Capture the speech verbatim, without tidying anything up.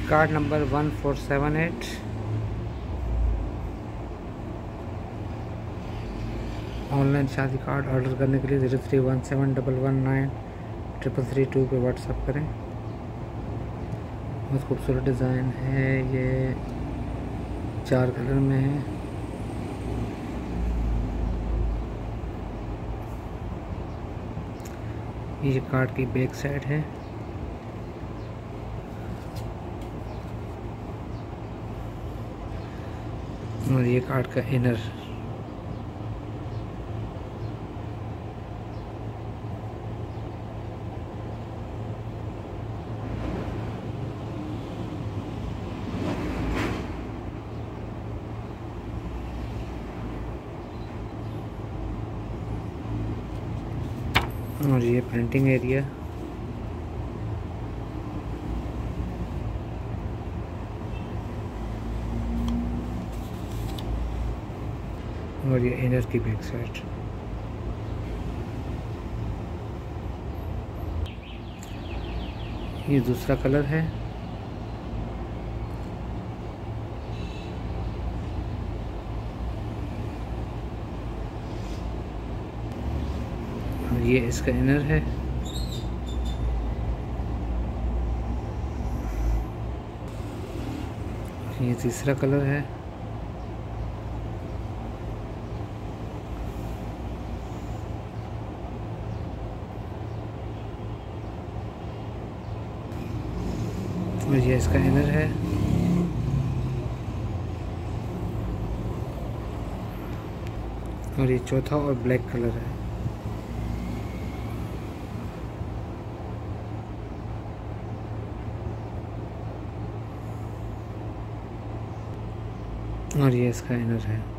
Card number one four seven eight. Online शादी card order करने के लिए zero three one seven double one nine triple three two पे WhatsApp करें। बहुत खूबसूरत डिज़ाइन है, ये चार कलर में है। ये कार्ड की बैक साइड है। और ये कार्ड का इनर। और ये प्रिंटिंग एरिया। और ये इनर की बैक साइड। ये दूसरा कलर है। और ये इसका इनर है। ये तीसरा कलर है। और ये इसका इनर है। और ये चौथा और ब्लैक कलर है। और ये इसका इनर है।